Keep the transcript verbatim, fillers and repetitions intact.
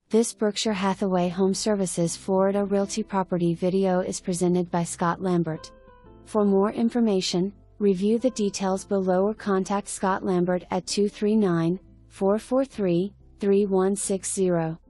This Berkshire Hathaway HomeServices Florida Realty property video is presented by Scott Lambert. For more information, review the details below or contact Scott Lambert at two three nine, four four three, three one six zero.